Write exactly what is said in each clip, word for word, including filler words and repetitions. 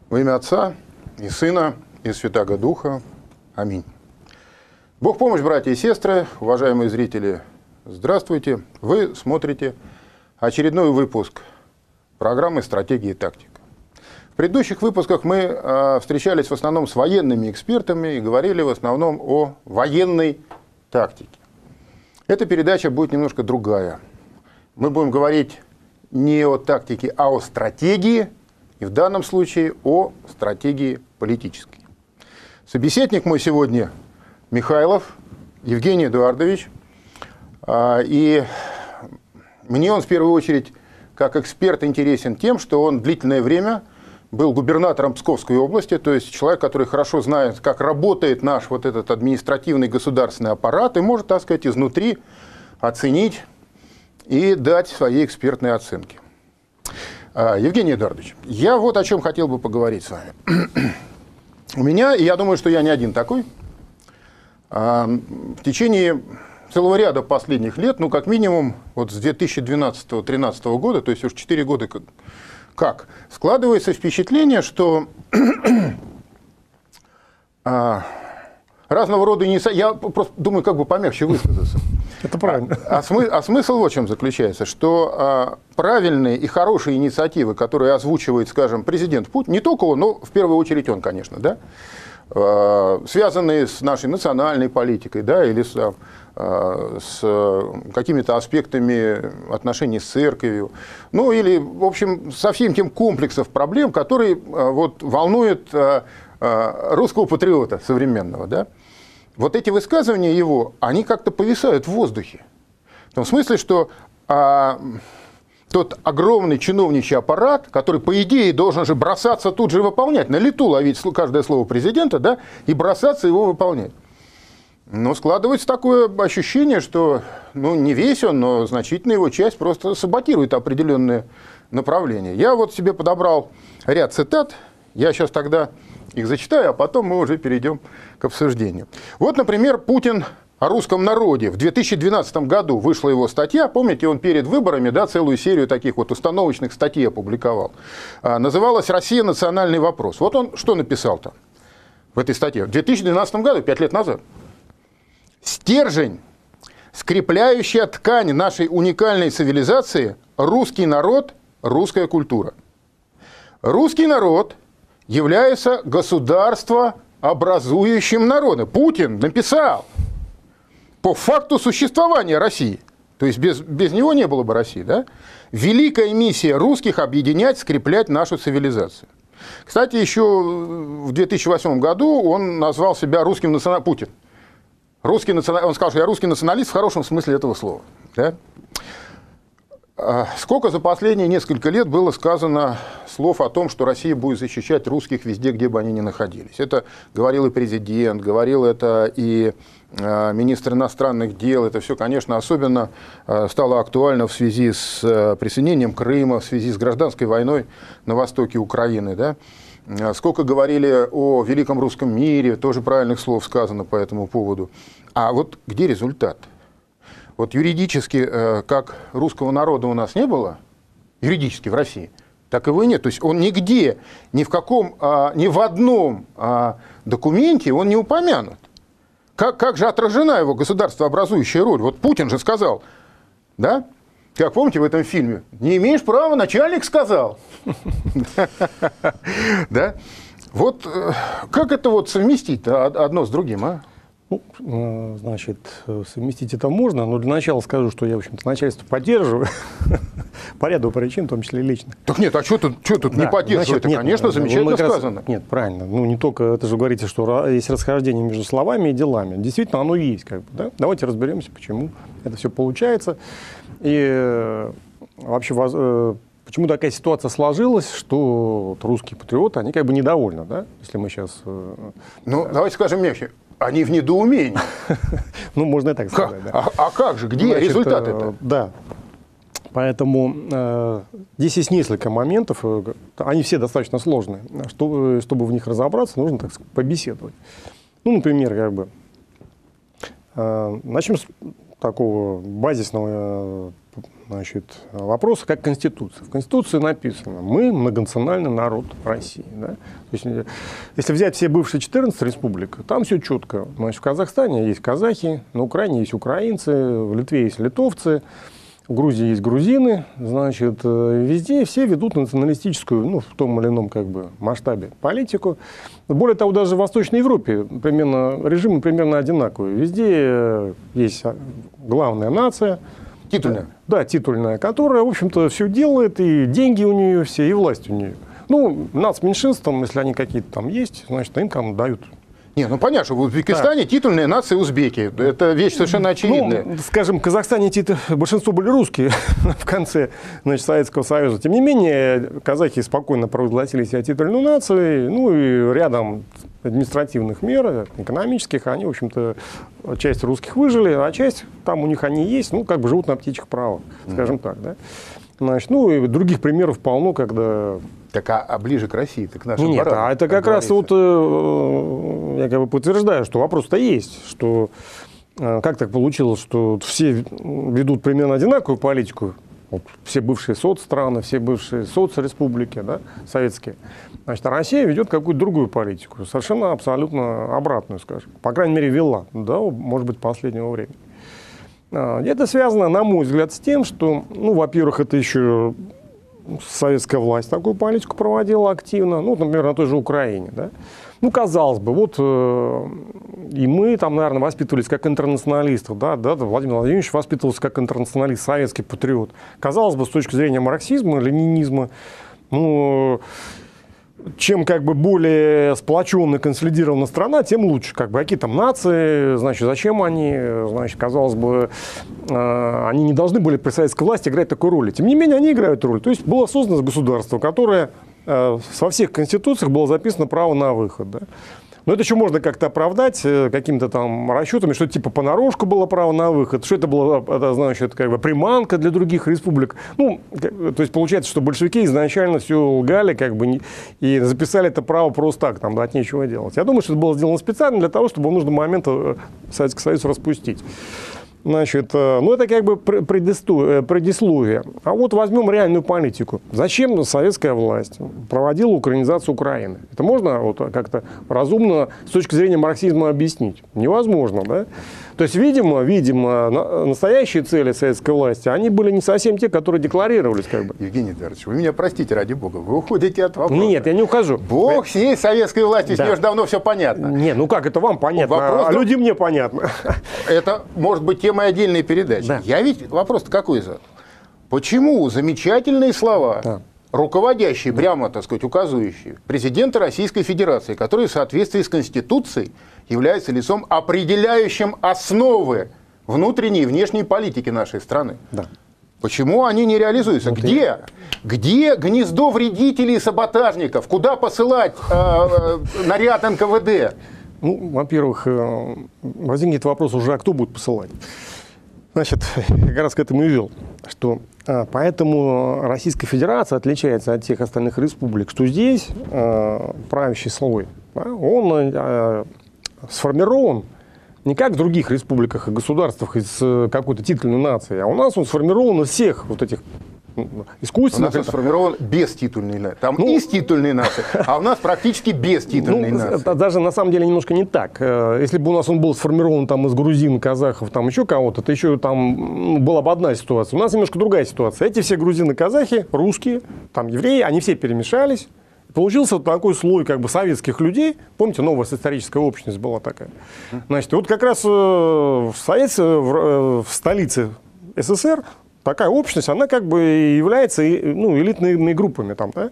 Во имя Отца и Сына и Святаго Духа. Аминь. Бог помощь, братья и сестры, уважаемые зрители, здравствуйте. Вы смотрите очередной выпуск программы «Стратегия и тактика». В предыдущих выпусках мы э, встречались в основном с военными экспертами и говорили в основном о военной тактике. Эта передача будет немножко другая. Мы будем говорить не о тактике, а о стратегии, и в данном случае о стратегии политической. Собеседник мой сегодня Михайлов Евгений Эдуардович. И мне он в первую очередь как эксперт интересен тем, что он длительное время был губернатором Псковской области, то есть человек, который хорошо знает, как работает наш вот этот административный государственный аппарат и может, так сказать, изнутри оценить и дать свои экспертные оценки. Евгений Эдуардович, я вот о чем хотел бы поговорить с вами. У меня, и я думаю, что я не один такой, в течение целого ряда последних лет, ну, как минимум, вот с две тысячи двенадцатого — две тысячи тринадцатого года, то есть уж четыре года как, складывается впечатление, что разного рода инициативы, я просто думаю, как бы помягче высказаться. Это правильно. А, а, смы, а смысл в чем заключается? Что а, правильные и хорошие инициативы, которые озвучивает, скажем, президент Путин, не только он, но в первую очередь он, конечно, да, а, связанные с нашей национальной политикой, да, или с, а, с какими-то аспектами отношений с церковью, ну или, в общем, со всем тем комплексом проблем, которые а, вот, волнуют а, а, русского патриота современного, да. Вот эти высказывания его, они как-то повисают в воздухе. В том смысле, что а, тот огромный чиновничий аппарат, который, по идее, должен же бросаться тут же выполнять, на лету ловить каждое слово президента, да, и бросаться его выполнять. Но складывается такое ощущение, что ну, не весь он, но значительная его часть просто саботирует определенные направления. Я вот себе подобрал ряд цитат, я сейчас тогда их зачитаю, а потом мы уже перейдем к обсуждению. Вот, например, Путин о русском народе. В две тысячи двенадцатом году вышла его статья, помните, он перед выборами, да, целую серию таких вот установочных статей опубликовал. А, называлась «Россия. Национальный вопрос». Вот он что написал там в этой статье? В две тысячи двенадцатом году, пять лет назад. «Стержень, скрепляющая ткань нашей уникальной цивилизации, русский народ, русская культура. Русский народ является государствообразующим народом». Путин написал по факту существования России. То есть без, без него не было бы России. Да? Великая миссия русских – объединять, скреплять нашу цивилизацию. Кстати, еще в две тысячи восьмом году он назвал себя русским националистом. Путин. Русский национа... Он сказал, что я русский националист в хорошем смысле этого слова. Да? Сколько за последние несколько лет было сказано слов о том, что Россия будет защищать русских везде, где бы они ни находились. Это говорил и президент, говорил это и министр иностранных дел. Это все, конечно, особенно стало актуально в связи с присоединением Крыма, в связи с гражданской войной на востоке Украины. Да? Сколько говорили о великом русском мире, тоже правильных слов сказано по этому поводу. А вот где результат? Вот юридически, как русского народа у нас не было, юридически в России, так его и нет. То есть он нигде, ни в каком, ни в одном документе он не упомянут. Как, как же отражена его государствообразующая роль? Вот Путин же сказал, да? Как помните в этом фильме? Не имеешь права, начальник сказал. Да? Вот как это вот совместить одно с другим, а? Ну, значит, совместить это можно, но для начала скажу, что я, в общем-то, начальство поддерживаю по ряду причин, в том числе лично. Так нет, а что тут, что тут да, не поддерживать? Это, конечно, замечательно раз, сказано. Нет, правильно. Ну, не только, это же говорите, что есть расхождение между словами и делами. Действительно, оно есть. Как бы, да? Давайте разберемся, почему это все получается. И вообще, почему такая ситуация сложилась, что вот русские патриоты, они как бы недовольны, да? Если мы сейчас... Ну, давайте скажем мягче. Они в недоумении. Ну, можно и так сказать. Да. А, а как же? Где Значит, результат это? Да. Поэтому э, здесь есть несколько моментов. Они все достаточно сложные. Чтобы, чтобы в них разобраться, нужно, так сказать, побеседовать. Ну, например, как бы... Э, начнем с такого базисного значит, вопроса, как Конституция. В Конституции написано: мы многонациональный народ России. Да? То есть, если взять все бывшие четырнадцать республик, там все четко. Значит, в Казахстане есть казахи, на Украине есть украинцы, в Литве есть литовцы, в Грузии есть грузины. Значит, везде все ведут националистическую, ну, в том или ином как бы, масштабе политику. Более того, даже в Восточной Европе примерно, режимы примерно одинаковые. Везде есть главная нация. Титульная. Да, титульная, которая, в общем-то, все делает, и деньги у нее все, и власть у нее. Ну, нацменьшинствам, если они какие-то там есть, значит, им там дают. Не, ну понятно, что в Узбекистане да. титульная нация узбеки. Это вещь совершенно очевидная. Ну, скажем, в Казахстане большинство были русские в конце, значит, Советского Союза. Тем не менее, казахи спокойно провозгласили себя титульной нацией. Ну и рядом административных мер, экономических, они, в общем-то, часть русских выжили, а часть там у них они есть, ну, как бы живут на птичьих правах, скажем mm-hmm. так, да. Значит, ну и других примеров полно, когда... Так, а, а ближе к России, так к нашим Нет, баранам, а это как раз вот, э, я как бы подтверждаю, что вопрос-то есть, что э, как так получилось, что все ведут примерно одинаковую политику, вот, все бывшие соцстраны, все бывшие соцреспублики, да, советские, значит, а Россия ведет какую-то другую политику, совершенно абсолютно обратную, скажем, по крайней мере, вела, да, может быть, последнего времени. Это связано, на мой взгляд, с тем, что, ну, во-первых, это еще советская власть такую политику проводила активно, ну, например, на той же Украине, да. Ну, казалось бы, вот э, и мы там, наверное, воспитывались как интернационалистов, да, да, Владимир Владимирович воспитывался как интернационалист, советский патриот. Казалось бы, с точки зрения марксизма, ленинизма, ну, чем как бы более сплоченная, консолидированная страна, тем лучше. Как бы, какие там нации, значит, зачем они, значит, казалось бы, э, они не должны были при советской власти играть такой роли. Тем не менее, они играют роль. То есть было создано государство, которое э, во всех конституциях было записано право на выход. Да? Но это еще можно как-то оправдать э, какими-то там расчетами, что типа понарошку было право на выход, что это было, это, значит, как бы приманка для других республик. Ну, то есть получается, что большевики изначально все лгали, как бы, и записали это право просто так, там, да, от нечего делать. Я думаю, что это было сделано специально для того, чтобы в нужный момент Советский Союз распустить. Значит, ну это как бы предисловие. А вот возьмем реальную политику. Зачем советская власть проводила украинизацию Украины? Это можно вот как-то разумно с точки зрения марксизма объяснить? Невозможно, да? То есть, видимо, видимо, настоящие цели советской власти, они были не совсем те, которые декларировались, как бы. Евгений Эдуардович, вы меня простите, ради бога, вы уходите от вопроса. Нет, я не ухожу. Бог с ней, советской власти, да. С ней уже давно все понятно. Нет, ну как, это вам понятно, вопрос, а люди мне понятно. Это может быть темой отдельной передачи. Да. Я ведь, вопрос-то какой за? Почему замечательные слова, да. руководящие, да. прямо, так сказать, указывающие президента Российской Федерации, который в соответствии с Конституцией является лицом, определяющим основы внутренней и внешней политики нашей страны. Да. Почему они не реализуются? Вот где? И... Где гнездо вредителей и саботажников? Куда посылать э, э, наряд эн ка вэ дэ? Ну, во-первых, э, возникнет вопрос уже, а кто будет посылать? Значит, я как раз к этому и вел, что э, поэтому Российская Федерация отличается от всех остальных республик, что здесь э, правящий слой, да, он э, сформирован не как в других республиках и государствах из какой-то титульной нации, а у нас он сформирован из всех вот этих искусственных. У нас он сформирован без титульной нации. Там ну, из титульной нации, а у нас практически без титульной ну, нации. Даже на самом деле немножко не так. Если бы у нас он был сформирован там из грузин, казахов, там еще кого-то, то еще там была бы одна ситуация. У нас немножко другая ситуация. Эти все грузины, казахи, русские, там евреи, они все перемешались. Получился вот такой слой как бы советских людей. Помните, новая историческая общность была такая. Значит, вот как раз в, Совет, в, в столице эс эс эр такая общность, она как бы является ну, элитными группами там, да?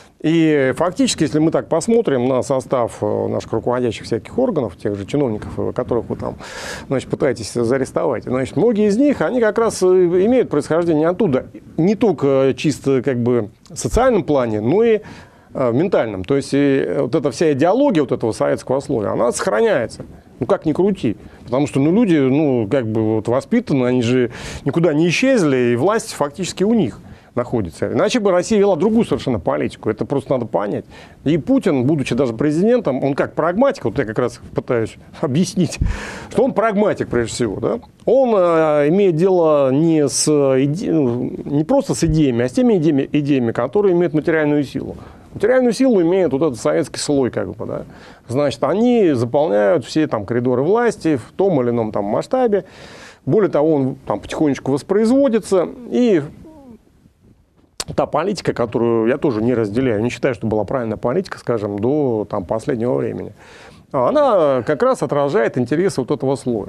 И фактически, если мы так посмотрим на состав наших руководящих всяких органов, тех же чиновников, которых вы там, значит, пытаетесь зарестовать, значит, многие из них, они как раз имеют происхождение оттуда. Не только чисто как бы в социальном плане, но и в ментальном. То есть и вот эта вся идеология вот этого советского слоя, она сохраняется. Ну, как ни крути. Потому что ну, люди, ну, как бы вот воспитаны, они же никуда не исчезли, и власть фактически у них. находится. Иначе бы Россия вела другую совершенно политику. Это просто надо понять. И Путин, будучи даже президентом, он как прагматик, вот я как раз пытаюсь объяснить, что он прагматик прежде всего. Да? Он э, имеет дело не, с иде... не просто с идеями, а с теми идеями, идеями, которые имеют материальную силу. Материальную силу имеет вот этот советский слой, как бы, да. Значит, они заполняют все там коридоры власти в том или ином там масштабе. Более того, он там потихонечку воспроизводится. И та политика, которую я тоже не разделяю, не считаю, что была правильная политика, скажем, до там, последнего времени, она как раз отражает интересы вот этого слоя.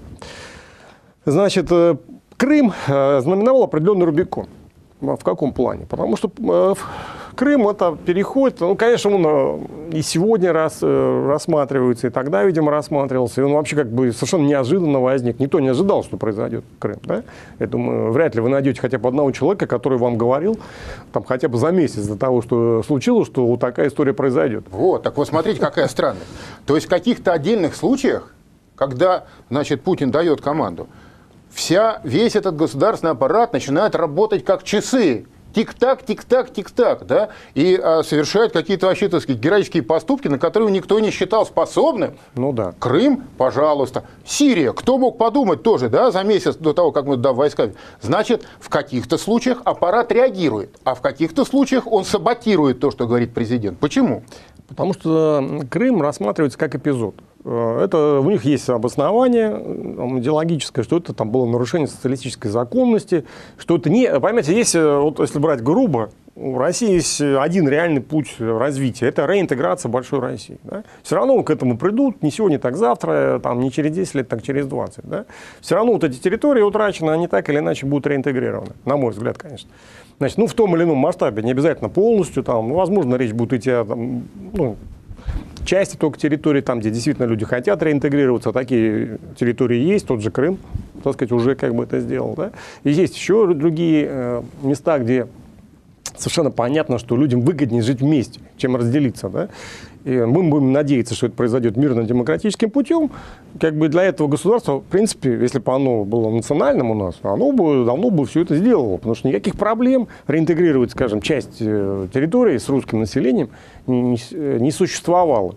Значит, Крым знаменовал определенный Рубикон. В каком плане? Потому что Крым – это переход, ну, конечно, он и сегодня рас, рассматривается, и тогда, видимо, рассматривался, и он вообще как бы совершенно неожиданно возник. Никто не ожидал, что произойдет Крым. Да? Я думаю, вряд ли вы найдете хотя бы одного человека, который вам говорил там, хотя бы за месяц до того, что случилось, что вот такая история произойдет. Вот, так вот смотрите, какая странность. То есть в каких-то отдельных случаях, когда, значит, Путин дает команду, вся, весь этот государственный аппарат начинает работать как часы. Тик-так, тик-так, тик-так, да, и а, совершает какие-то вообще, так сказать, героические поступки, на которые никто не считал способным. Ну да. Крым, пожалуйста. Сирия, кто мог подумать тоже, да, за месяц до того, как мы туда войска. Значит, в каких-то случаях аппарат реагирует, а в каких-то случаях он саботирует то, что говорит президент. Почему? Потому что Крым рассматривается как эпизод. Это, у них есть обоснование идеологическое, что это там было нарушение социалистической законности, что это не... Понимаете, есть, вот если брать грубо, у России есть один реальный путь развития. Это реинтеграция большой России. Да? Все равно к этому придут, не сегодня, так завтра, там, не через десять лет, так через двадцать. Да? Все равно вот эти территории утрачены, они так или иначе будут реинтегрированы. На мой взгляд, конечно. Значит, ну, в том или ином масштабе, не обязательно полностью. Там, возможно, речь будет идти о там, ну, части только территории, там, где действительно люди хотят реинтегрироваться. Такие территории есть, тот же Крым, так сказать, уже как бы это сделал. Да? И есть еще другие э, места, где совершенно понятно, что людям выгоднее жить вместе, чем разделиться. Да? И мы будем надеяться, что это произойдет мирно-демократическим путем. Как бы для этого государства, в принципе, если бы оно было национальным у нас, оно бы давно бы все это сделало. Потому что никаких проблем реинтегрировать, скажем, часть территории с русским населением не, не, не существовало.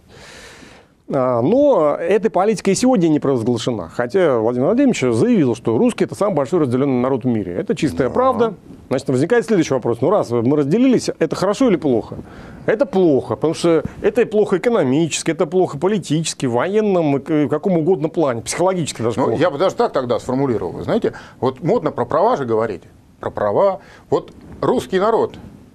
Но эта политика и сегодня не провозглашена. Хотя Владимир Владимирович заявил, что русские – это самый большой разделенный народ в мире. Это чистая да. правда. Значит, возникает следующий вопрос. Ну, раз мы разделились, это хорошо или плохо? Это плохо, потому что это плохо экономически, это плохо политически, в военном, в каком угодно плане, психологически даже ну, плохо. Я бы даже так тогда сформулировал. Вы знаете, вот модно про права же говорить. Про права. Вот русский народ,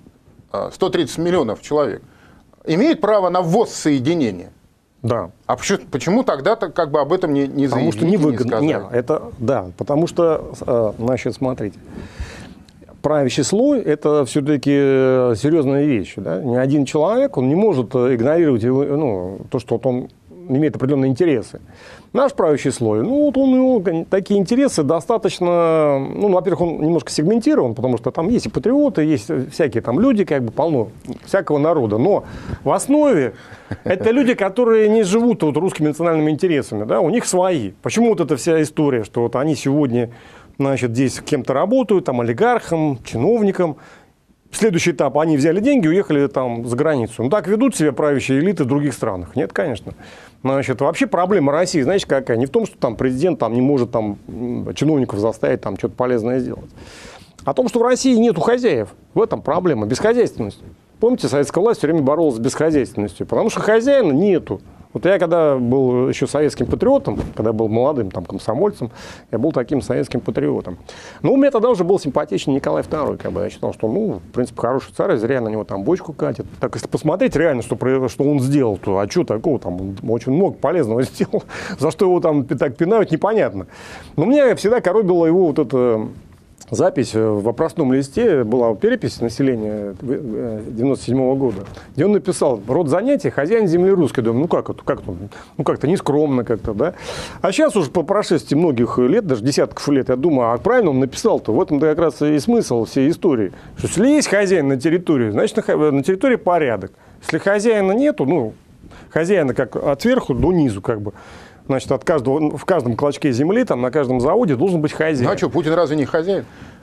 сто тридцать миллионов человек, имеет право на ввоз соединения. Да. А почему, почему тогда как бы об этом не, не заявили, потому что невыгодно. не Нет, это, да, потому что, значит, смотрите, правящий слой – это все-таки серьезная вещь. Да? Ни один человек, он не может игнорировать его, ну, то, что вот он имеет определенные интересы. Наш правящий слой, ну, вот он, ну, такие интересы достаточно, ну, во-первых, он немножко сегментирован, потому что там есть и патриоты, есть всякие там люди, как бы полно всякого народа, но в основе это люди, которые не живут вот русскими национальными интересами, да, у них свои. Почему вот эта вся история, что вот они сегодня, значит, здесь кем-то работают, там, олигархом, чиновником. Следующий этап, они взяли деньги и уехали там за границу. Ну, так ведут себя правящие элиты в других странах? Нет, конечно. Значит, вообще проблема России, знаете, какая? Не в том, что там президент там, не может там, чиновников заставить там, что-то полезное сделать. А в том, что в России нету хозяев. В этом проблема. Безхозяйственность. Помните, советская власть все время боролась с бесхозяйственностью, потому что хозяина нету. Вот я когда был еще советским патриотом, когда был молодым там, комсомольцем, я был таким советским патриотом. Но у меня тогда уже был симпатичный Николай второй. Как бы. Я считал, что, ну, в принципе, хороший царь, зря на него там бочку катит. Так, если посмотреть реально, что, что он сделал, то а что такого? Там, он очень много полезного сделал. За что его там так пинают, непонятно. Но меня всегда коробило его вот это... Запись в вопросном листе, была перепись населения девяносто седьмого года, где он написал: род занятий хозяин земли русской. Думаю, ну как это, как это, ну как-то нескромно как-то, да. А сейчас уже по прошествии многих лет, даже десятков лет, я думаю, а правильно он написал-то, в этом-то как раз и смысл всей истории. Что если есть хозяин на территории, значит на территории порядок. Если хозяина нету, ну, хозяина как от сверху до низу, как бы. Значит, от каждого, в каждом клочке земли, там, на каждом заводе должен быть хозяин. Ну а что, Путин разве не хозяин?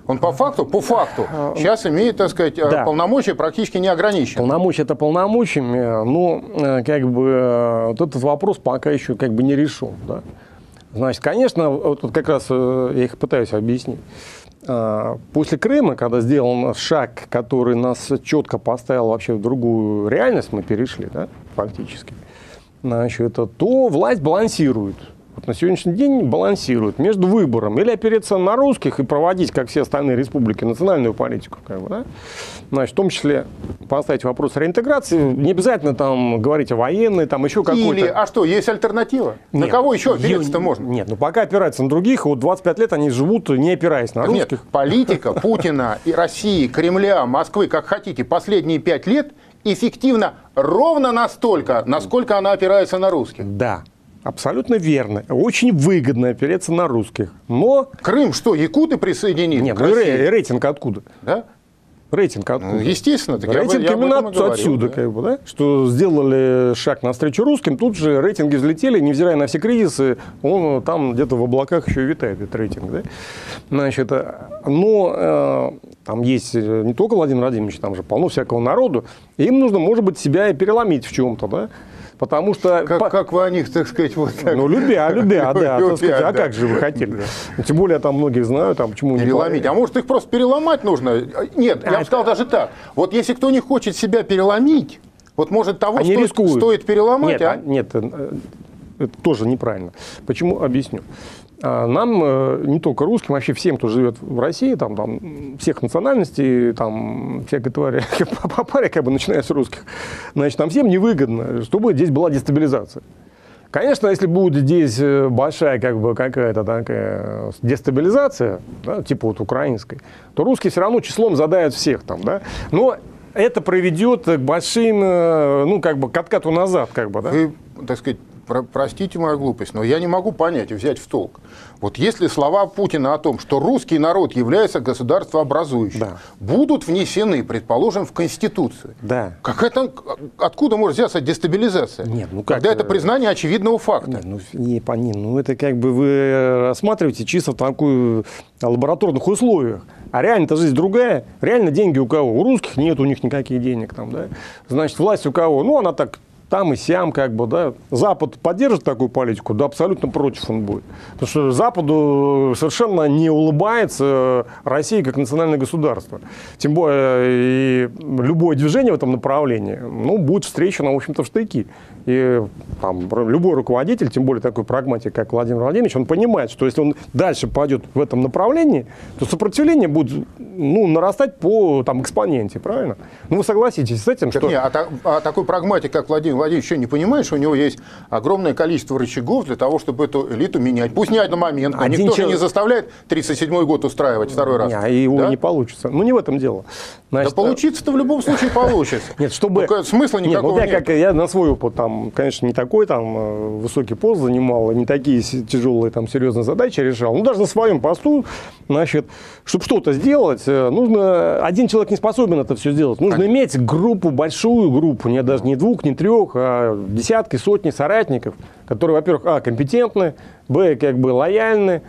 Он по факту, по факту, сейчас имеет, так сказать, да. полномочия практически неограниченные. Полномочия это полномочиями, но как бы вот этот вопрос пока еще как бы не решен. Да? Значит, конечно, вот как раз я их пытаюсь объяснить. После Крыма, когда сделан шаг, который нас четко поставил вообще в другую реальность, мы перешли, да, фактически, значит, то власть балансирует. Вот на сегодняшний день балансирует между выбором или опереться на русских и проводить, как все остальные республики, национальную политику, как бы, да? Значит, в том числе поставить вопрос реинтеграции, не обязательно там говорить о военной, там еще какой-то... Или, а что, есть альтернатива? Нет, на кого еще опереться-то можно? Нет, ну пока опираться на других, вот двадцать пять лет они живут, не опираясь на русских. Нет, политика Путина и России, Кремля, Москвы, как хотите, последние пять лет эффективна ровно настолько, насколько она опирается на русских. Да. Абсолютно верно. Очень выгодно опереться на русских. Но... Крым что, якуты присоединили? Нет, ну рейтинг откуда? Да? Рейтинг откуда? Ну, естественно. Так рейтинг я, именно я отсюда, да. как бы, да? Что сделали шаг навстречу русским, тут же рейтинги взлетели, невзирая на все кризисы, он там где-то в облаках еще витает, этот рейтинг. Да? Значит, но э, там есть не только Владимир Владимирович, там же полно всякого народу, и им нужно, может быть, себя и переломить в чем-то, да? Потому что... Как, как вы о них, так сказать, вот так... Ну, любя, любя, да. Любя, сказать, да. А как же вы хотели? Да. Тем более, там многие знают, там, почему... Переломить. Не... А может, их просто переломать нужно? Нет, а я бы сказал даже так. Вот если кто не хочет себя переломить, вот может того стоит, стоит переломать, нет, а? Нет, это тоже неправильно. Почему? Объясню. Нам, не только русским, вообще всем, кто живет в России, там, там, всех национальностей, там, всякой твари по паре, как бы, начиная с русских, значит, нам всем невыгодно, чтобы здесь была дестабилизация. Конечно, если будет здесь большая, как бы, какая-то такая дестабилизация, да, типа вот украинской, то русские все равно числом задают всех там, да, но это приведет к большим, ну, как бы, к откату назад, как бы, да. Вы, так сказать, простите мою глупость, но я не могу понять и взять в толк. Вот если слова Путина о том, что русский народ является государствообразующим, да. будут внесены, предположим, в Конституцию, да. как это, откуда может взяться дестабилизация? Нет, ну как? Когда это признание очевидного факта. Нет, ну, не, не, ну это как бы вы рассматриваете чисто в такую лабораторных условиях. А реально-то жизнь другая. Реально деньги у кого? У русских нет у них никаких денег. Там, да? Значит, власть у кого? Ну, она так... там и сям, как бы, да. Запад поддержит такую политику, да, абсолютно против он будет. Потому что Западу совершенно не улыбается России как национальное государство. Тем более, и любое движение в этом направлении, ну, будет встречено, в общем-то, в штыки. И там, любой руководитель, тем более такой прагматик, как Владимир Владимирович, он понимает, что если он дальше пойдет в этом направлении, то сопротивление будет, ну, нарастать по там, экспоненте, правильно? Ну, вы согласитесь с этим, так что... Не, а, та, а такой прагматик, как Владимир Владимирович, еще не понимает, что у него есть огромное количество рычагов для того, чтобы эту элиту менять. Пусть не одномоментно. Один Никто человек... же не заставляет тридцать седьмой год устраивать второй раз. Не, его да? не получится. Ну, не в этом дело. Значит, да получится-то в любом случае получится. Нет, чтобы... Только смысла никакого нет. Ну, я, нет. Как, я на свой опыт, там, конечно, не такой там высокий пост занимал, не такие тяжелые там серьезные задачи решал. Ну, даже на своем посту, значит, чтобы что-то сделать, нужно... Один человек не способен это все сделать. Нужно Конечно. иметь группу, большую группу, не даже не двух, не трех, а десятки, сотни соратников, которые, во-первых, а, компетентны, б, как бы лояльны,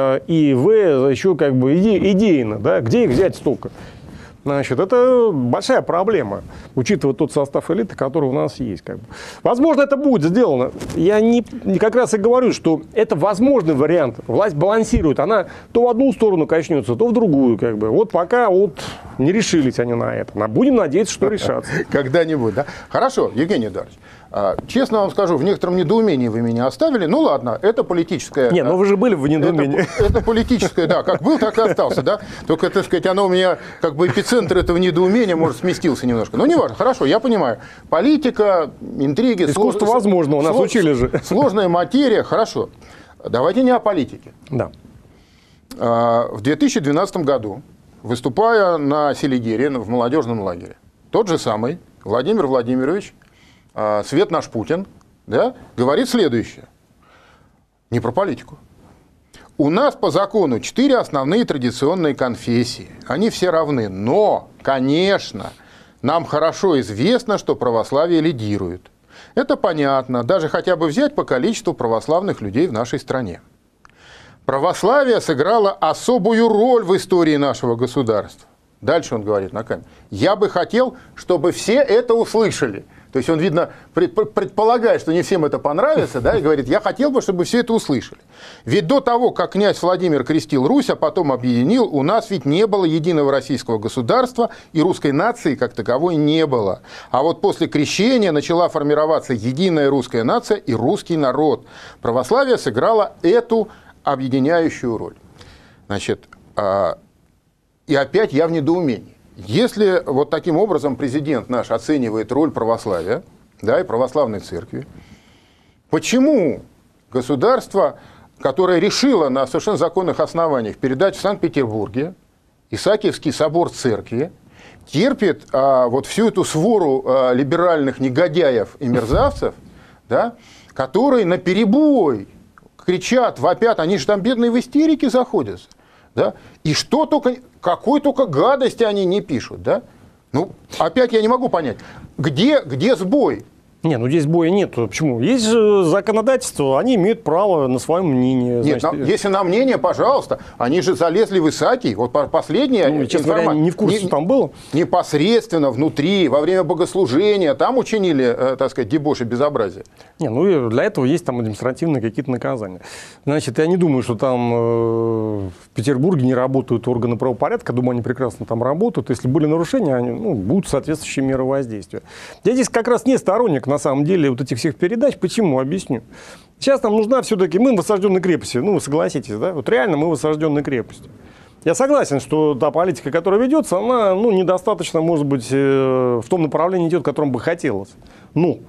и в, еще как бы иде, идейно, да, где их взять столько? Значит, это большая проблема, учитывая тот состав элиты, который у нас есть. Как бы. Возможно, это будет сделано. Я не, не как раз и говорю, что это возможный вариант. Власть балансирует. Она то в одну сторону качнется, то в другую. Как бы. Вот пока вот не решились они на это. Будем надеяться, что решатся. Когда-нибудь, да? Хорошо, Евгений Эдуардович. Честно вам скажу, в некотором недоумении вы меня оставили. Ну ладно, это политическое... Нет, но вы же были в недоумении. Это, это политическое, да, как был, так и остался, да. Только, так сказать, оно у меня, как бы эпицентр этого недоумения, может, сместился немножко. Но не важно, хорошо, я понимаю. Политика, интриги... Искусство слож... возможно, у нас слож... учили же. Сложная материя, хорошо. Давайте не о политике. Да. В две тысячи двенадцатом году, выступая на Селигере, в молодежном лагере, тот же самый Владимир Владимирович, Свет наш Путин, да, говорит следующее. Не про политику. У нас по закону четыре основные традиционные конфессии. Они все равны. Но, конечно, нам хорошо известно, что православие лидирует. Это понятно. Даже хотя бы взять по количеству православных людей в нашей стране. православие сыграло особую роль в истории нашего государства. Дальше он говорит на камеру. Я бы хотел, чтобы все это услышали. То есть он, видно, предполагает, что не всем это понравится, да, и говорит, я хотел бы, чтобы все это услышали. Ведь до того, как князь Владимир крестил Русь, а потом объединил, у нас ведь не было единого российского государства, и русской нации как таковой не было. А вот после крещения начала формироваться единая русская нация и русский народ. Православие сыграло эту объединяющую роль. Значит, и опять я в недоумении. Если вот таким образом президент наш оценивает роль православия, да, и православной церкви, почему государство, которое решило на совершенно законных основаниях передать в Санкт-Петербурге Исаакиевский собор церкви, терпит а, вот всю эту свору а, либеральных негодяев и мерзавцев, да, которые наперебой кричат, вопят, они же там бедные в истерике заходятся. Да? И что только, какой только гадости они не пишут. Да? Ну, опять я не могу понять, где, где сбой? Не, ну здесь боя нет. Почему? Есть же законодательство, они имеют право на свое мнение. Нет, значит, на, если на мнение, пожалуйста. Они же залезли в Исаакий. Вот последняя ну, честно говоря, не в курсе, что там было. Непосредственно внутри, во время богослужения, там учинили, э, так сказать, дебоши, безобразие. Не, ну для этого есть там административные какие-то наказания. Значит, я не думаю, что там э, в Петербурге не работают органы правопорядка. Думаю, они прекрасно там работают. Если были нарушения, они, ну, будут соответствующие меры воздействия. Я здесь как раз не сторонник, на самом деле, вот этих всех передач. Почему? Объясню. Сейчас нам нужна все-таки, мы в осажденной крепости. Ну, вы согласитесь, да? Вот реально мы в осажденной крепости. Я согласен, что та политика, которая ведется, она, ну, недостаточно, может быть, э, в том направлении идет, которым бы хотелось. Ну,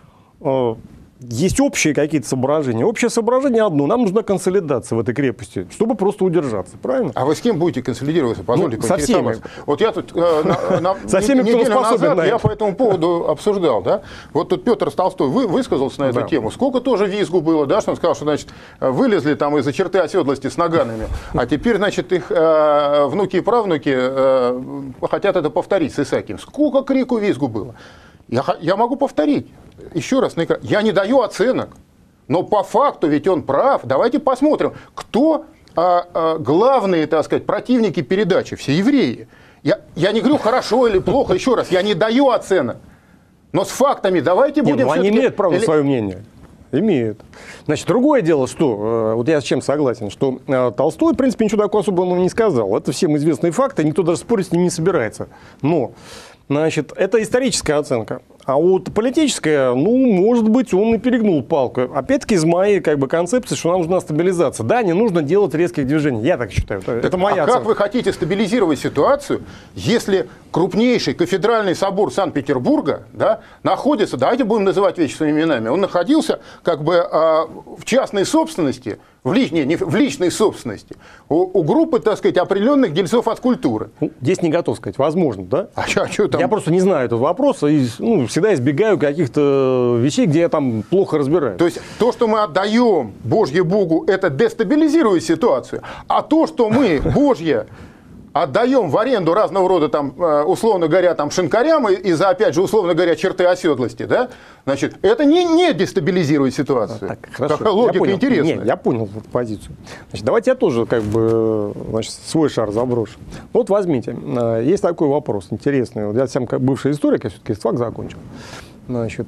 э, есть общие какие-то соображения. Общее соображение одно. Нам нужна консолидация в этой крепости, чтобы просто удержаться. Правильно? А вы с кем будете консолидироваться? Позвольте ну, со всеми. Вот я тут э, на, на, со всеми, неделю кто способен назад я по этому поводу обсуждал. Да? Вот тут Петр Толстой вы, высказался на эту да. тему. Сколько тоже визгу было, да, что он сказал, что значит, вылезли там из-за черты оседлости с наганами, а теперь, значит, их э, внуки и правнуки э, хотят это повторить с Исаакием. Сколько крику визгу было? Я, я могу повторить. Еще раз, я не даю оценок, но по факту ведь он прав. Давайте посмотрим, кто а, а, главные, так сказать, противники передачи. Все евреи. Я, я не говорю хорошо или плохо, еще раз, я не даю оценок. Но с фактами давайте будем... Нет, ну, они имеют право на или... свое мнение. Имеют. Значит, другое дело, что, вот я с чем согласен, что Толстой, в принципе, ничего такого особого не сказал. Это всем известные факты, никто даже спорить с ним не собирается. Но, значит, это историческая оценка. А вот политическая, ну, может быть, он и перегнул палку. Опять-таки, из моей как бы, концепции, что нам нужна стабилизация. Да, не нужно делать резких движений. Я так считаю. Это, это моя а оценка. Как вы хотите стабилизировать ситуацию, если крупнейший кафедральный собор Санкт-Петербурга, да, находится, давайте будем называть вещи своими именами, он находился как бы а, в частной собственности, в, лич, не, не, в личной собственности у, у группы, так сказать, определенных дельцов от культуры. Ну, здесь не готов сказать. Возможно, да? А что, а что там? Я просто не знаю этого вопроса и ну, всегда избегаю каких-то вещей, где я там плохо разбираюсь. То есть то, что мы отдаем Божье Богу, это дестабилизирует ситуацию, а то, что мы Божье отдаем в аренду разного рода, там, условно говоря, там, шинкарям из-за, опять же, условно говоря, черты оседлости, да, значит, это не, не дестабилизирует ситуацию. Так, хорошо. Такая логика я интересная. Нет, я понял эту позицию. Значит, давайте я тоже как бы, значит, свой шар заброшу. Вот возьмите, есть такой вопрос интересный. Вот я сам как бывший историк, я все-таки ИСТФАК закончил. Значит,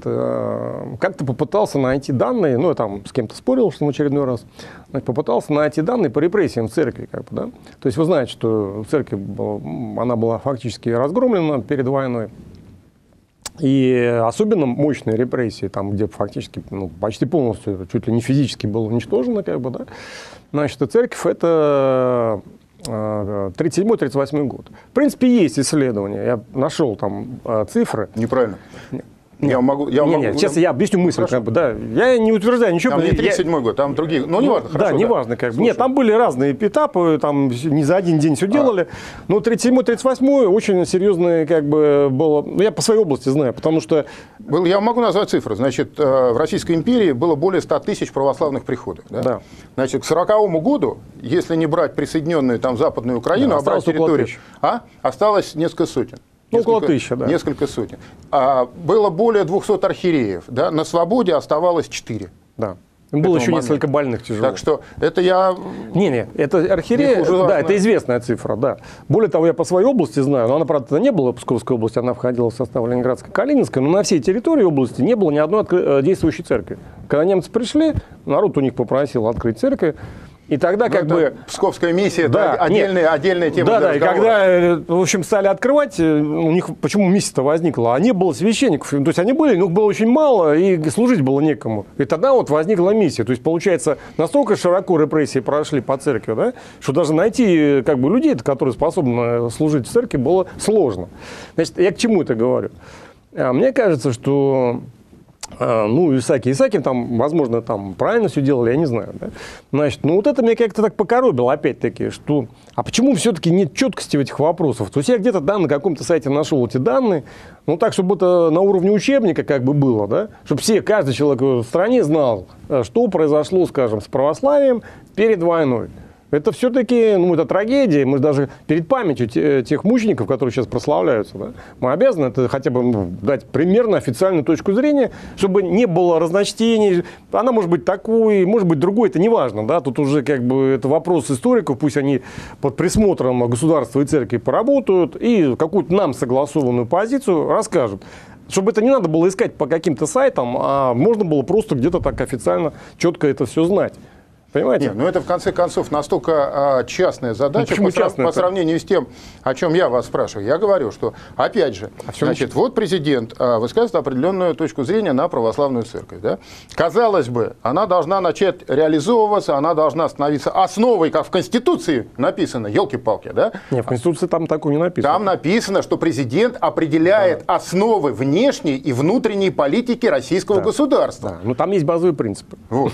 как-то попытался найти данные, ну, я там с кем-то спорил, что в очередной раз, значит, попытался найти данные по репрессиям в церкви, как бы, да. То есть вы знаете, что церковь, она была фактически разгромлена перед войной, и особенно мощные репрессии, там, где фактически, ну, почти полностью, чуть ли не физически было уничтожено, как бы, да. Значит, церковь это тридцать седьмой — тридцать восьмой год. В принципе, есть исследования, я нашел там цифры. Неправильно. Я могу, я не, могу... Нет, сейчас я объясню мысль. Как бы, да. Я не утверждаю ничего. Там не тридцать седьмой я... год, там другие. Ну, не важно. Да, не важно. Как бы. Нет, там были разные этапы, там не за один день все делали. А. Но тридцать седьмой — тридцать восьмой очень серьезное как бы было. Ну, я по своей области знаю, потому что. Был, я могу назвать цифры. Значит, в Российской империи было более ста тысяч православных приходов. Да? Да. Значит, к сороковому году, если не брать присоединенную там Западную Украину, да, а брать территорию, а, осталось несколько сотен. Несколько, около тысячи, да. Несколько сотен. А, было более двухсот архиереев. Да? На свободе оставалось четыре. Да. Было еще момента. Несколько больных тяжело. Так что это я... Не-не, это архиерея, да, это известная цифра, да. Более того, я по своей области знаю, но она, правда, не была Псковской области, она входила в состав Ленинградской, Калининской, но на всей территории области не было ни одной действующей церкви. Когда немцы пришли, народ у них попросил открыть церковь. И тогда как ну, бы... Псковская миссия, да, это отдельная, отдельная тема да, для да, разговора. И когда, в общем, стали открывать, у них почему миссия-то возникла? А не было священников, то есть они были, но их было очень мало, и служить было некому. И тогда вот возникла миссия. То есть, получается, настолько широко репрессии прошли по церкви, да, что даже найти как бы людей, которые способны служить в церкви, было сложно. Значит, я к чему это говорю? Мне кажется, что... Ну, Исааки Исаакиев там, возможно, там правильно все делали, я не знаю. Да? Значит, ну вот это меня как-то так покоробило, опять-таки, что... А почему все-таки нет четкости в этих вопросах? То есть я где-то да, на каком-то сайте нашел эти данные, ну так, чтобы это на уровне учебника как бы было, да? Чтобы все, каждый человек в стране знал, что произошло, скажем, с православием перед войной. Это все-таки, ну, это трагедия. Мы даже перед памятью тех мучеников, которые сейчас прославляются, да, мы обязаны это хотя бы ну, дать примерно официальную точку зрения, чтобы не было разночтений. Она может быть такой, может быть другой, это не важно. Да? Тут уже как бы это вопрос историков, пусть они под присмотром государства и церкви поработают и какую-то нам согласованную позицию расскажут. Чтобы это не надо было искать по каким-то сайтам, а можно было просто где-то так официально четко это все знать. Понимаете? Нет, ну это в конце концов настолько а, частная задача ну, по, частная, по сравнению с тем, о чем я вас спрашиваю. Я говорю, что, опять же, а значит, вот президент а, высказывает определенную точку зрения на православную церковь. Да? Казалось бы, она должна начать реализовываться, она должна становиться основой, как в Конституции написано, елки-палки. Да? Нет, в Конституции там такое не написано. Там написано, что президент определяет да. основы внешней и внутренней политики российского да. государства. Да. Ну там есть базовые принципы. Вот.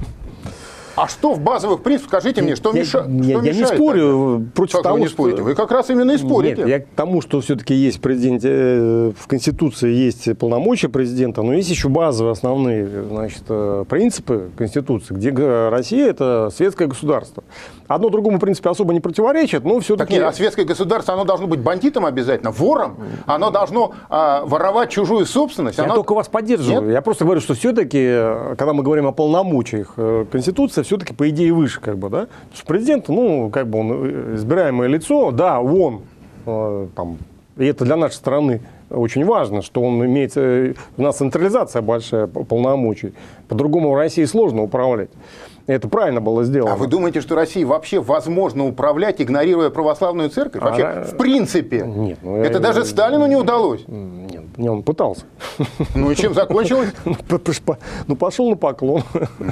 А что в базовых принципах, скажите мне, что, я, меша... я, что я мешает? Я не спорю против как того, вы не спорите? что... Вы как раз именно и спорите. Нет, я к тому, что все-таки есть в президенте, в Конституции есть полномочия президента, но есть еще базовые основные значит, принципы Конституции, где Россия – это светское государство. Одно другому, в принципе, особо не противоречит, но все-таки... Так нет, а светское государство, оно должно быть бандитом обязательно, вором, оно должно а, воровать чужую собственность. Я оно... только вас поддерживаю. Нет? Я просто говорю, что все-таки, когда мы говорим о полномочиях, Конституция все-таки, по идее, выше, как бы, да? Потому что президент, ну, как бы он избираемое лицо, да, он, э, там, и это для нашей страны очень важно, что он имеет, э, у нас централизация большая полномочий, по-другому в России сложно управлять. Это правильно было сделано. А вы думаете, что России вообще возможно управлять, игнорируя православную церковь? Вообще, а, в принципе. Нет, ну, это я, даже я, Сталину не удалось. Нет, не, он пытался. Ну и чем закончилось? Ну, пошел на поклон.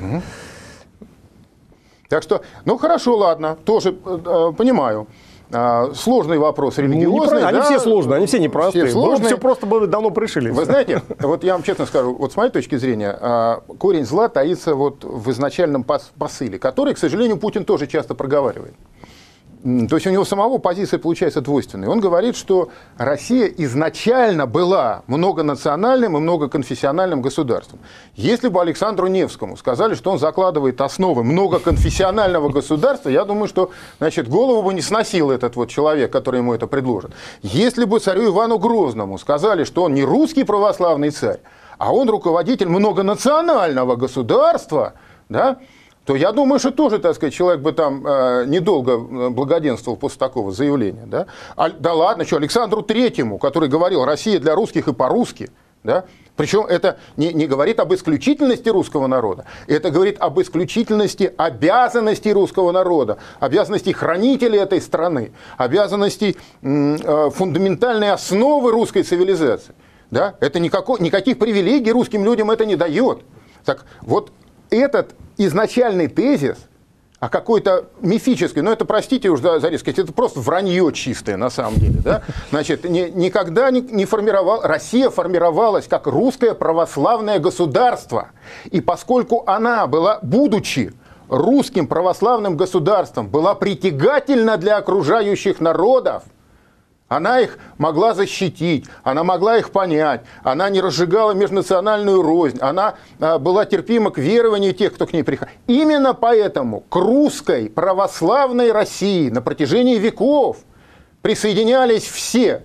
Так что, ну хорошо, ладно, тоже э, понимаю. Э, сложный вопрос религиозный. Ну, они да, все сложные, они все непростые. Все сложные. Все просто бы давно пришили. Вы знаете, вот я вам честно скажу, вот с моей точки зрения, э, корень зла таится вот в изначальном пос посыле, который, к сожалению, Путин тоже часто проговаривает. То есть у него самого позиция получается двойственной. Он говорит, что Россия изначально была многонациональным и многоконфессиональным государством. Если бы Александру Невскому сказали, что он закладывает основы многоконфессионального государства, я думаю, что значит, голову бы не сносил этот вот человек, который ему это предложит. Если бы царю Ивану Грозному сказали, что он не русский православный царь, а он руководитель многонационального государства, да, то я думаю, что тоже, так сказать, человек бы там э, недолго благоденствовал после такого заявления. Да, а, да ладно, что Александру Третьему, который говорил «Россия для русских и по-русски», да, причем это не, не говорит об исключительности русского народа, это говорит об исключительности обязанностей русского народа, обязанностей хранителей этой страны, обязанностей э, фундаментальной основы русской цивилизации. Да, это никакой, никаких привилегий русским людям это не дает. Так вот, этот изначальный тезис, а какой-то мифический, ну это, простите уж за риск, это просто вранье чистое на самом деле. Да? Значит, ни, никогда не, не формировал, Россия формировалась как русское православное государство. И поскольку она была, будучи русским православным государством, была притягательна для окружающих народов, она их могла защитить, она могла их понять, она не разжигала межнациональную рознь, она а, была терпима к верованию тех, кто к ней приходил. Именно поэтому к русской православной России на протяжении веков присоединялись все.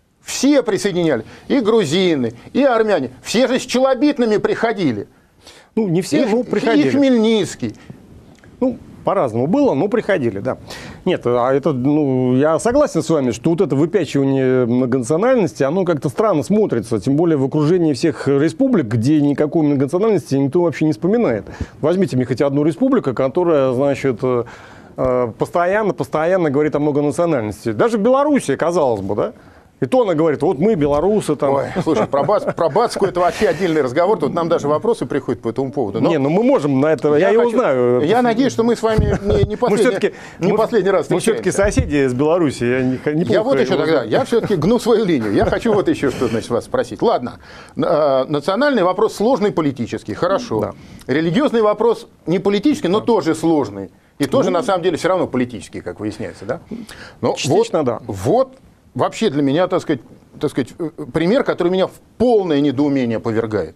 Все присоединялись. И грузины, и армяне. Все же с челобитными приходили. Ну, не все, и, но приходили. И Хмельницкий. Ну, по-разному было, но приходили, да. Нет, а это, ну, я согласен с вами, что вот это выпячивание многонациональности, оно как-то странно смотрится, тем более в окружении всех республик, где никакой многонациональности никто вообще не вспоминает. Возьмите мне хотя одну республику, которая, значит, постоянно, постоянно говорит о многонациональности. Даже Белоруссия, казалось бы, да? И то она говорит, вот мы, белорусы, там... Ой, слушай, про, бац, про Бацку это вообще отдельный разговор. Тут нам даже вопросы приходят по этому поводу. Но не, ну мы можем на это... Я, я его хочу, знаю. Я надеюсь, что мы с вами не, не, последний, не последний раз встречаемся. Мы все-таки соседи с Белоруссией. Я, не я вот еще тогда, я все-таки гну свою линию. Я хочу вот еще что, значит, вас спросить. Ладно, национальный вопрос сложный политический, хорошо. Да. Религиозный вопрос не политический, но да. тоже сложный. И тоже, ну, на самом деле, все равно политический, как выясняется, да? Но частично, вот, да. Вот вообще для меня, так сказать, так сказать, пример, который меня в полное недоумение повергает.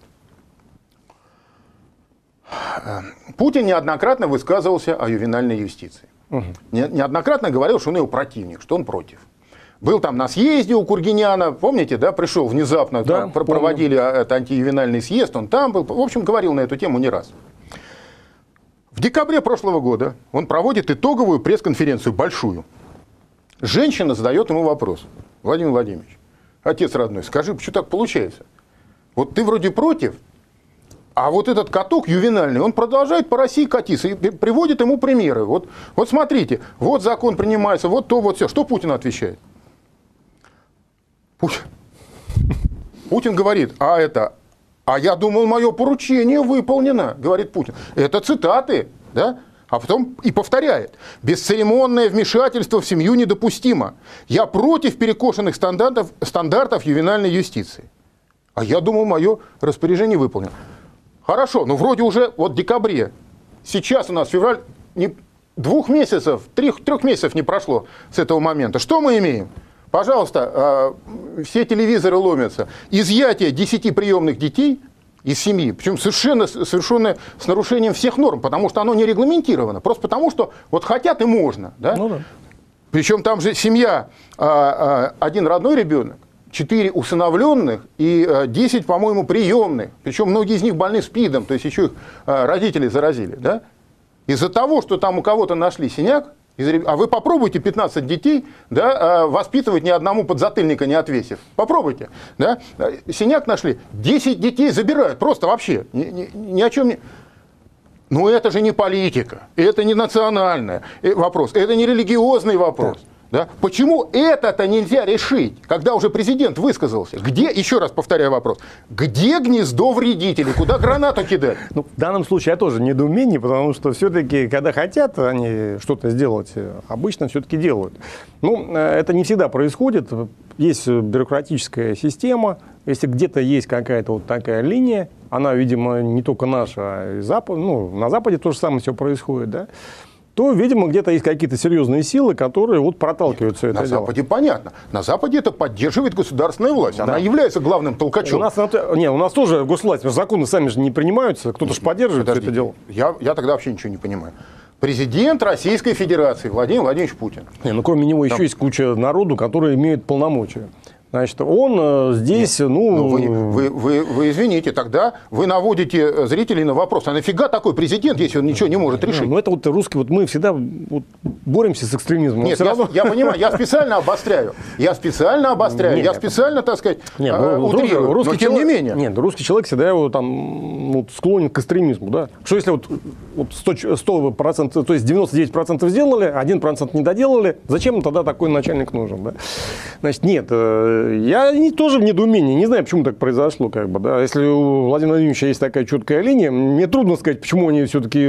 Путин неоднократно высказывался о ювенальной юстиции. Угу. Неоднократно говорил, что он его противник, что он против. Был там на съезде у Кургиняна, помните, да, пришел внезапно, да, там, проводили это антиювенальный съезд, он там был, в общем, говорил на эту тему не раз. В декабре прошлого года он проводит итоговую пресс-конференцию, большую. Женщина задает ему вопрос. Владимир Владимирович, отец родной, скажи, почему так получается? Вот ты вроде против, а вот этот каток ювенальный, он продолжает по России катиться и приводит ему примеры. Вот, вот смотрите, вот закон принимается, вот то, вот все. Что Путин отвечает? Путин, Путин говорит, а это, а я думал, мое поручение выполнено, говорит Путин. Это цитаты, да? А потом и повторяет. Бесцеремонное вмешательство в семью недопустимо. Я против перекошенных стандартов, стандартов ювенальной юстиции. А я думал, мое распоряжение выполнено. Хорошо, ну вроде уже вот в декабре. Сейчас у нас февраль, не, двух месяцев, трех, трех месяцев не прошло с этого момента. Что мы имеем? Пожалуйста, э, все телевизоры ломятся. Изъятие десяти приемных детей из семьи, причем совершенно, совершенно с нарушением всех норм, потому что оно не регламентировано, просто потому что вот хотят и можно. Да? Ну, да. Причем там же семья, один родной ребенок, четыре усыновленных и десять, по-моему, приемных, причем многие из них больны СПИДом, то есть еще их родители заразили. Да? Из-за того, что там у кого-то нашли синяк, а вы попробуйте пятнадцать детей, да, воспитывать ни одному подзатыльника не отвесив. Попробуйте. Да? Синяк нашли, десять детей забирают, просто вообще, ни, ни, ни о чем не... Но это же не политика, это не национальный вопрос, это не религиозный вопрос. Да? Почему это-то нельзя решить, когда уже президент высказался? Где, еще раз повторяю вопрос, где гнездо вредителей, куда гранату кидать? Ну, в данном случае я тоже недоумение, потому что все-таки, когда хотят они что-то сделать, обычно все-таки делают. Ну, это не всегда происходит. Есть бюрократическая система, если где-то есть какая-то вот такая линия, она, видимо, не только наша, а и Запад, ну, на Западе то же самое все происходит, да? То, видимо, где-то есть какие-то серьезные силы, которые вот проталкивают все это на дело. На Западе понятно. На Западе это поддерживает государственная власть. Она да. является главным толкачом. У нас, не, у нас тоже госвласть. Законы сами же не принимаются. Кто-то же поддерживает все это дело. Я, я тогда вообще ничего не понимаю. Президент Российской Федерации Владимир Владимирович Путин. Не, ну, кроме него да. еще есть куча народу, которые имеют полномочия. Значит, он здесь, Нет, ну... ну вы, вы, вы, вы извините, тогда вы наводите зрителей на вопрос, а нафига такой президент, если он ничего не может решить? Ну, это вот русские, вот мы всегда вот боремся с экстремизмом. Нет, я, равно... я понимаю, я специально обостряю, я специально обостряю, Нет, я специально, так сказать, Нет, ну, утрирую, русский но тем человек, не менее. Нет, русский человек всегда его там вот, склонен к экстремизму, да? Что если вот, вот сто процентов, то есть девяносто девять процентов сделали, один процент не доделали, зачем тогда такой начальник нужен, да? Значит, нет, я тоже в недоумении, не знаю, почему так произошло, как бы, да. Если у Владимира Владимировича есть такая четкая линия, мне трудно сказать, почему они все-таки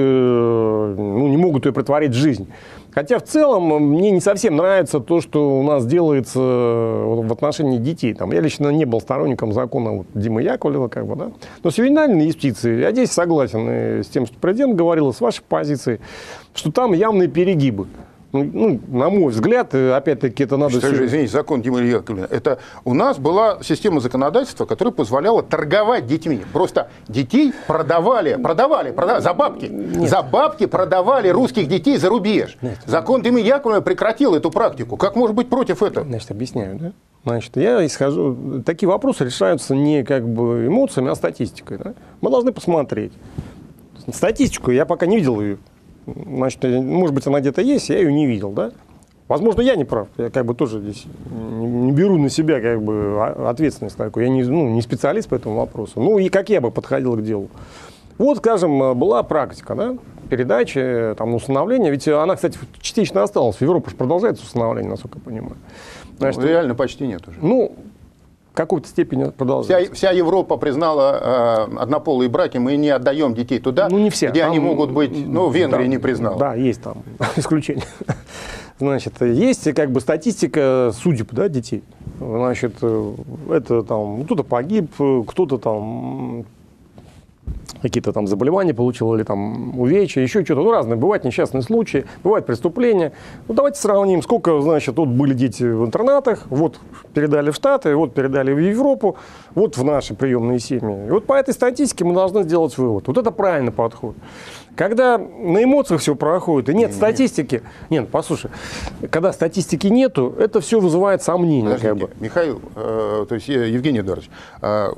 ну, не могут ее претворить в жизнь. Хотя в целом мне не совсем нравится то, что у нас делается в отношении детей. Там, я лично не был сторонником закона вот, Димы Яковлева, как бы, да. Но с ювенальной юстицией я здесь согласен и с тем, что президент говорил, и с вашей позиции, что там явные перегибы. Ну, на мой взгляд, опять-таки, это надо... Считаю, все... Извините, закон Димы Яковлева. Это у нас была система законодательства, которая позволяла торговать детьми. Просто детей продавали, продавали, продавали за бабки. Нет. За бабки продавали русских детей за рубеж. Нет. Закон Димы Яковлева прекратил эту практику. Как может быть против этого? Значит, объясняю, да? Значит, я исхожу... Такие вопросы решаются не как бы эмоциями, а статистикой. Да? Мы должны посмотреть. Статистику я пока не видел ее. Значит, может быть, она где-то есть, я ее не видел, да? Возможно, я не прав. Я как бы тоже здесь не, не беру на себя как бы ответственность такую. Я не, ну, не специалист по этому вопросу. Ну и как я бы подходил к делу. Вот, скажем, была практика, да, передачи, там, установления. Ведь она, кстати, частично осталась. В Европе же продолжается установление, насколько я понимаю. Значит, ну, реально почти нет уже. Ну, в какой-то степени продолжается. Вся, вся Европа признала э, однополые браки, мы не отдаем детей туда, ну, не все. где Там, они могут быть, ну, Венгрия да, не признала. Да, есть там исключения. Значит, есть как бы статистика судеб, да, детей. Значит, это там кто-то погиб, кто-то там какие-то там заболевания получил, или там увечья, еще что-то. Ну, разные. Бывают несчастные случаи, бывают преступления. Ну, давайте сравним, сколько, значит, вот были дети в интернатах, вот передали в Штаты, вот передали в Европу, вот в наши приемные семьи. И вот по этой статистике мы должны сделать вывод. Вот это правильный подход. Когда на эмоциях все проходит, и нет не, статистики, нет, нет, послушай, когда статистики нету, это все вызывает сомнения. Как бы. Михаил, э, то есть Евгений Эдуардович, э,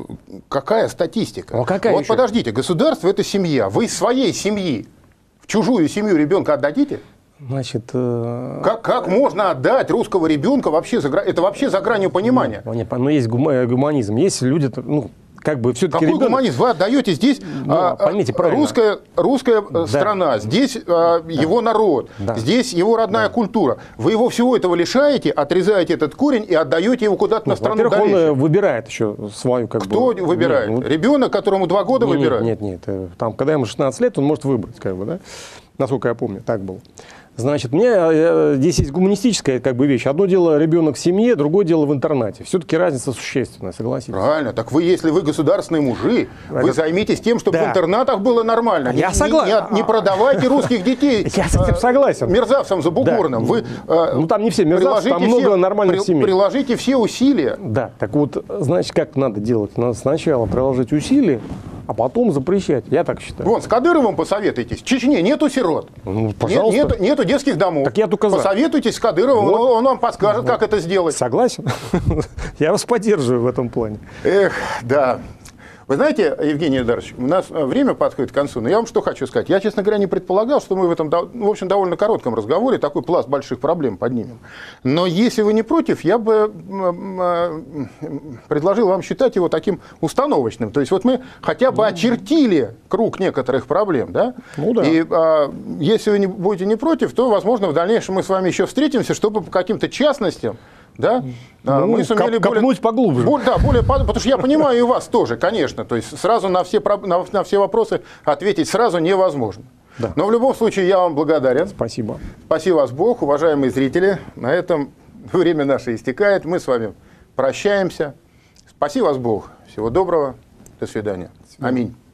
какая статистика? А какая вот еще? Подождите, государство – это семья. Вы из своей семьи в чужую семью ребенка отдадите? Значит, э... как, как можно отдать русского ребенка вообще за, это вообще за гранью понимания? Ну, ну есть гуманизм, есть люди, ну, как бы все-таки Какой ребенок... гуманизм? Вы отдаете здесь ну, а, поймите правильно. русская, русская да. страна, здесь а, да. его народ, да. здесь его родная да. культура. Вы его всего этого лишаете, отрезаете этот корень и отдаете его куда-то ну, на страну во-первых, далее. Он выбирает еще свою как Кто бы... выбирает? Нет, ну... Ребенок, которому два года нет, выбирает? Нет, нет, нет. Там, когда ему шестнадцать лет, он может выбрать, как бы, да? Насколько я помню, так было. Значит, мне э, здесь есть гуманистическая как бы вещь. Одно дело ребенок в семье, другое дело в интернате. Все-таки разница существенная, согласитесь. Правильно. Так вы, если вы государственные мужи, Это... вы займитесь тем, чтобы да. в интернатах было нормально. Я не, согласен. Не, не продавайте русских детей Я с этим согласен. мерзавцам забугорным. Вы, ну там не все мерзавцы, там много нормальных семей. Приложите все усилия. Да, так вот, значит, как надо делать? Надо сначала приложить усилия, а потом запрещать. Я так считаю. Вон, с Кадыровым посоветуйтесь. В Чечне нету сирот. Ну, пожалуйста. Нет, нету, нету детских домов. Так я только за. Посоветуйтесь с Кадыровым, вот. он, он вам подскажет, вот. как это сделать. Согласен. Я вас поддерживаю в этом плане. Эх, да. Вы знаете, Евгений Эдуардович, у нас время подходит к концу, но я вам что хочу сказать. Я, честно говоря, не предполагал, что мы в этом, в общем, довольно коротком разговоре такой пласт больших проблем поднимем. Но если вы не против, я бы предложил вам считать его таким установочным. То есть вот мы хотя бы очертили круг некоторых проблем, да? Ну да. И а, если вы не, будете не против, то, возможно, в дальнейшем мы с вами еще встретимся, чтобы по каким-то частностям, да, ну, мы сумели коп, более, поглубже. Более, да, более, потому что я понимаю и вас тоже, конечно. То есть сразу на все, на, на все вопросы ответить сразу невозможно. Да. Но в любом случае я вам благодарен. Спасибо. Спасибо вас Бог, уважаемые зрители. На этом время наше истекает. Мы с вами прощаемся. Спасибо вас Бог. Всего доброго. До свидания. До свидания. Аминь.